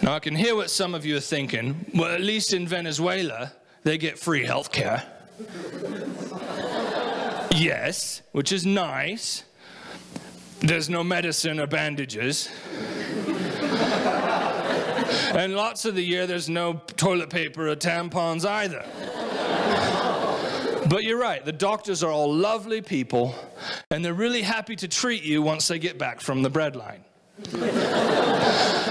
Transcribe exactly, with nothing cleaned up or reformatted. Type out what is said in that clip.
Now, I can hear what some of you are thinking. Well, at least in Venezuela, they get free health care. Yes, which is nice. There's no medicine or bandages. And lots of the year, there's no toilet paper or tampons either. But you're right, the doctors are all lovely people, and they're really happy to treat you once they get back from the breadline.